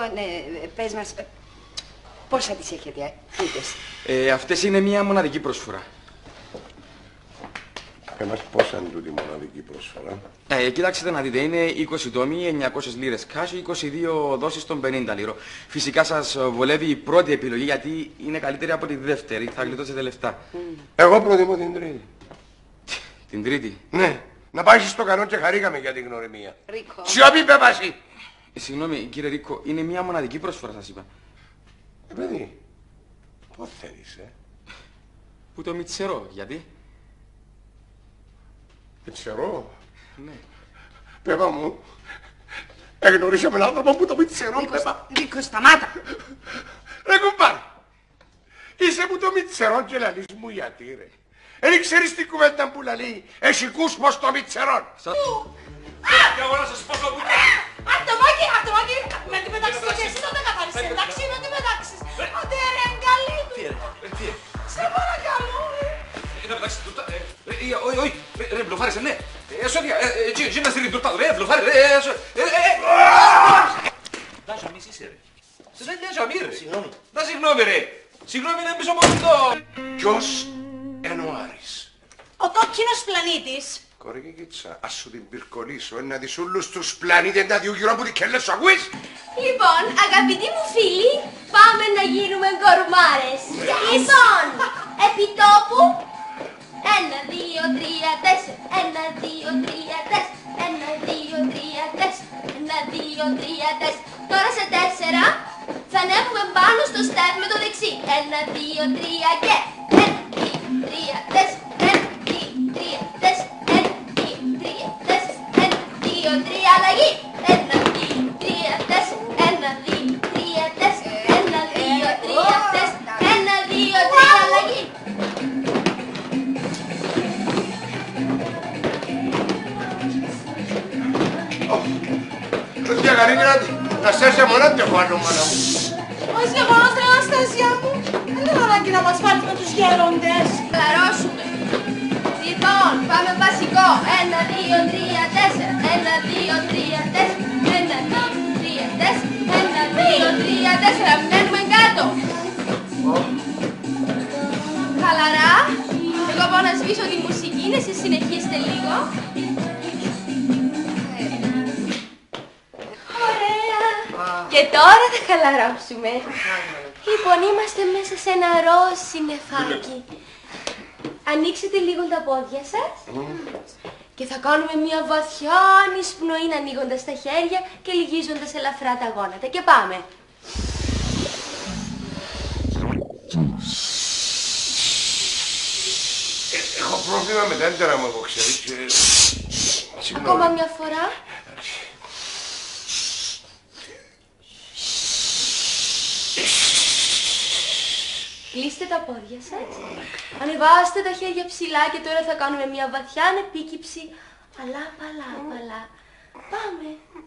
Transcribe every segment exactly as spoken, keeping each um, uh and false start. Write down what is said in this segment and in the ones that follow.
Λοιπόν, ε, πες μας, πόσα τις έχετε, ούτες? Ε, αυτές είναι μια μοναδική προσφορά. Εμάς πόσα είναι τούτη μοναδική προσφορά? Ε, κοιτάξτε να δείτε, είναι είκοσι τόμοι, εννιακόσιες λίρες cash, είκοσι δύο δόσεις των πενήντα λίρων. Φυσικά σας βολεύει η πρώτη επιλογή γιατί είναι καλύτερη από τη δεύτερη, θα γλιτώσετε λεφτά. Mm. Εγώ προτιμώ την τρίτη. Την τρίτη? Ναι, να πάει στο κανόν και χαρήκαμε για την γνωριμία. Ρίκο. Σιωπή πεβάση! Ε, συγγνώμη κύριε Ρίκο, είναι μια μοναδική προσφορά σας είπα. Ε, παιδί, πώς θέλεις, ε? Που το μητσερώ, γιατί? Μητσερώ? Ναι. Πέπα μου, εγνωρίσαμε έναν άνθρωπο που το μητσερώ, πέπα. Ρίκο, σταμάτα! Ρε κουμπάρ, είσαι που το μητσερώ και λαλείς μου γιατί ρε. Εν ξέρεις την κουβέντα που λαλεί, εσύ κούσμος το μητσερών. Σα... Και εγώ να σας πω το που... Αυτομάκι, αυτομάκι, με την μεταξύ και εσύ δεν καθάρισες, εντάξει, με την μεταξύ. Άντε ρε, εγκαλή του. Τι ρε, τι ρε. Σε παρακαλώ, ρε. Είναι μεταξύ του... Όχι, όχι, ρε, βλοφάρεσαι, ναι. Σώδια, γύρνα στη ριντουρτάδο, ρε, βλοφάρε, ρε, Δάζω μη είσαι, ρε. Σε δεν λιάζω μη, ρε. Συγγνώμη. Να συγγνώμη, ρε. Συγγνώμη, είναι πίσω από αυτό. Ποιος είναι ο Άρης? Ο κόκκινος πλανήτης. Κορέ και κίτσα, ας σου την πυρκολίσω, ένα της όλους τους πλανήτες να διού γύρω από την κέλα σου, ακούεις? Λοιπόν, αγαπητοί μου φίλοι, πάμε να γίνουμε κορμάρες. Λοιπόν, επιτόπου, ένα, δύο, τρία, τέσσερα, ένα, δύο, τρία, τέσσερα, ένα, δύο, τρία, τέσσερα, ένα, δύο, τρία, τέσσερα. Τώρα σε τέσσερα θα ανέβουμε πάνω στο στέπ με το δεξί. Ένα, δύο, τρία και ένα, δύο, τρία, τέσσερα, ένα, δύο, τρία, τέσσερα. Δύο, τρία, αλλαγή! Ένα, δύο, τρία, τέσσερα, ένα, δύο, τρία, τέσσερα, ένα, δύο, τρία, τέσσερα, ένα, δύο, τρία, αλλαγή! Τους διακαρίνει να στέσαι μόνο αντέχω άλλο μάνα μου. Όχι μόνο στην Αναστασία μου, δεν θέλω ανάγκη να μας βάλεις με τους γέροντες. Χαλαρώσουμε. Λοιπόν, πάμε βασικό. Ένα, δύο, τρία, τέσσερα. Ένα, δύο, τρία, τέσσερα. Ένα, δύο, τρία, τέσσερα. Ένα, δύο, τρία, τέσσερα. Μένουμε κάτω. Χαλαρά. Εγώ πάω να σβήσω τη μουσική, εσείς συνεχίστε λίγο. Ωραία. Και τώρα θα χαλαρώσουμε. Λοιπόν, είμαστε μέσα σε ένα ροζ συννεφάκι. Ανοίξτε λίγο τα πόδια σας και θα κάνουμε μια βαθιά ανισπνοή ανοίγοντας τα χέρια και λυγίζοντας ελαφρά τα γόνατα. Και πάμε. Έχω πρόβλημα με τα έντερα μου, εγώ ξέρεις. Ακόμα μια φορά. Κλείστε τα πόδια σας. Ανεβάστε τα χέρια ψηλά και τώρα θα κάνουμε μια βαθιά ανεπίκυψη. Αλλά, παλά, παλά. Πάμε.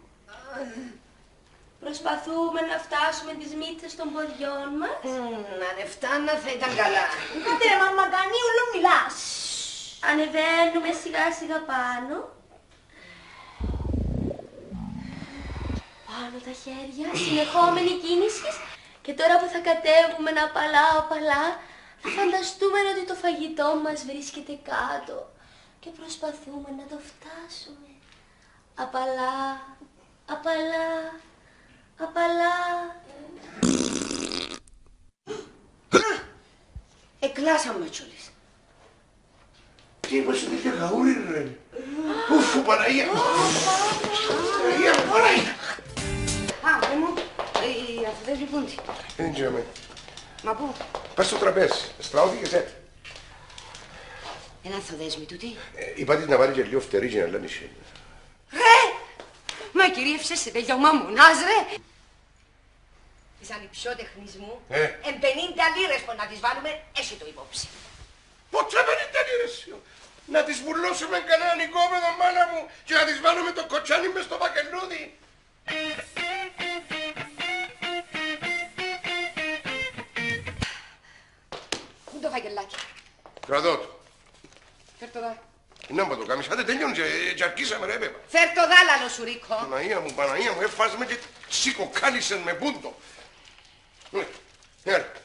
Προσπαθούμε να φτάσουμε τις μύτες των ποδιών μας. Να δεν φτάνα θα ήταν καλά. Άντε ρε μαμαγκανί, ούλο μιλάς. Ανεβαίνουμε σιγά σιγά πάνω. Πάνω τα χέρια, συνεχόμενη κίνηση. Και τώρα που θα κατέβουμε ένα απαλά απαλά, θα φανταστούμε ότι το φαγητό μας βρίσκεται κάτω και προσπαθούμε να το φτάσουμε. Απαλά, απαλά, απαλά. Εκλάσαμε τσούλης. Τι είπες ότι είχε γαούρι ρε. Ουφ, Παναγία μου. Παναγία μου, Παναγία. Πάμε μου, οι αυτές λοιπόν τι. Δεν ξέρω. Μα πού? Πας στο τραπέζι, στράωθη και σέτ. Ένα θοδέσμι τούτη. Είπα της να βάλει και λίγο φτερί και να λένε εσύ. Ρε! Μα κυρίευσες σε τέτοιο μαμουνάς ρε! Τις ανυψιότεχνης μου, Ε. εν πενήντα λίρες που να τις βάλουμε, εσύ το υπόψη. Ποτέ πενήντα λίρες. Να τις βουλώσουμε κανένα νοικόπεδο μάνα μου και να τις βάλουμε το κοτσάνι μες στο πακελούδι. Πού το φαγγελάκι? Κρατώ το. Φέρ' το δά. Να μου το κάνεις, άντε τέλειον και αρκίσαμε ρε πέπα. Φέρ' το δάλαλο σου Ρίκο. Παναγία μου, Παναγία μου, έφασμε και σηκοκάνισεν με πούντο. Έλα.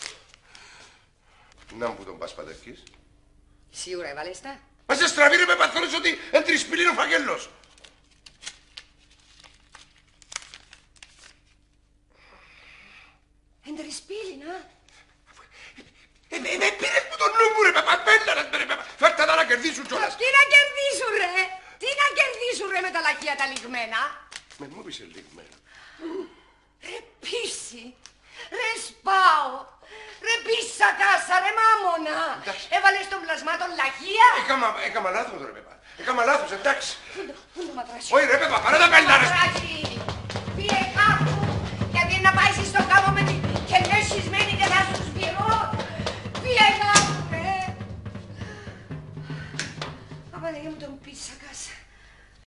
Να μου που τον πας πατερκής. Σίγουρα έβαλες τα. Μα σε στραβήρε με παθόλες ότι εν τρισπυλίν ο φαγγέλος. Εν τρισπύλινα. Ε, με, με πήρες μου τον νου μου ρε παπαμπέλα, ρε παπα. Φέρτε τα να κερδίσουν κιόλας. Τι να κερδίσουν ρε. Τι να κερδίσουν ρε με τα λαχεία τα λιγμένα. Με μου πεις ελίγμενα. Ρε πίση. Ρε σπάω. Ρε πίσα κάσα ρε μάμωνα. Έβαλες τον πλασμά τον λαχεία. Έκαμα, έκαμα λάθος ρε παπα. Έκαμα λάθος, εντάξει. Πού το ματράσι. Όχι ρε παπα, παρά τα πελάρες. Ματράσι. Φύγε κάπου. Γιατί να πάει στον κάμο με τη κελιές σχισμένη και θα σου σφυρώ. Φύγε κάπου ρε. Απαναγία μου τον πίσα κάσα.